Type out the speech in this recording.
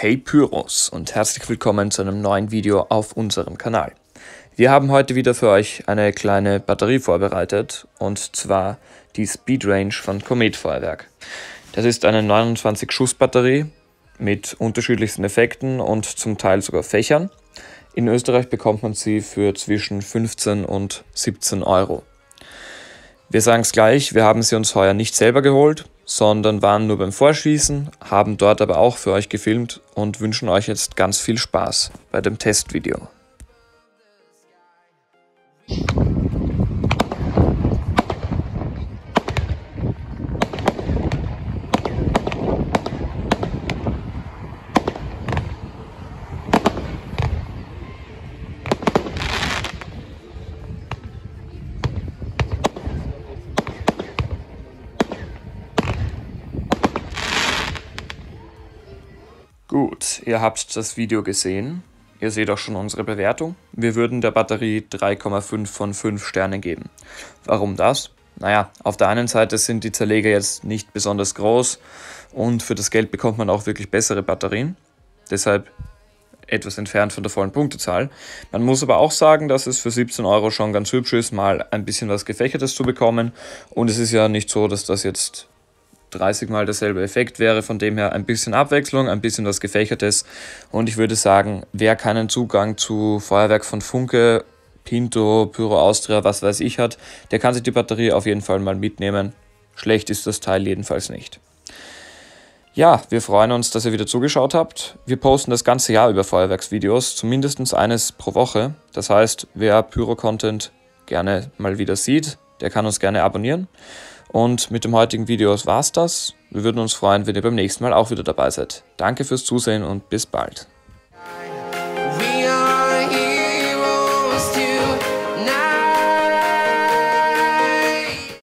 Hey Pyros und herzlich willkommen zu einem neuen Video auf unserem Kanal. Wir haben heute wieder für euch eine kleine Batterie vorbereitet, und zwar die Speed Range von Comet Feuerwerk. Das ist eine 29 Schuss Batterie mit unterschiedlichsten Effekten und zum Teil sogar Fächern. In Österreich bekommt man sie für zwischen 15 und 17 Euro. Wir sagen es gleich, wir haben sie uns heuer nicht selber geholt, sondern waren nur beim Vorschießen, haben dort aber auch für euch gefilmt und wünschen euch jetzt ganz viel Spaß bei dem Testvideo. Gut, ihr habt das Video gesehen. Ihr seht auch schon unsere Bewertung. Wir würden der Batterie 3,5 von 5 Sternen geben. Warum das? Naja, auf der einen Seite sind die Zerleger jetzt nicht besonders groß und für das Geld bekommt man auch wirklich bessere Batterien. Deshalb etwas entfernt von der vollen Punktezahl. Man muss aber auch sagen, dass es für 17 Euro schon ganz hübsch ist, mal ein bisschen was Gefächertes zu bekommen. Und es ist ja nicht so, dass das jetzt 30 Mal derselbe Effekt wäre, von dem her ein bisschen Abwechslung, ein bisschen was Gefächertes, und ich würde sagen, wer keinen Zugang zu Feuerwerk von Funke, Pinto, Pyro Austria, was weiß ich hat, der kann sich die Batterie auf jeden Fall mal mitnehmen. Schlecht ist das Teil jedenfalls nicht. Ja, wir freuen uns, dass ihr wieder zugeschaut habt. Wir posten das ganze Jahr über Feuerwerksvideos, zumindest eines pro Woche. Das heißt, wer Pyro-Content gerne mal wieder sieht, der kann uns gerne abonnieren. Und mit dem heutigen Video war es das. Wir würden uns freuen, wenn ihr beim nächsten Mal auch wieder dabei seid. Danke fürs Zusehen und bis bald.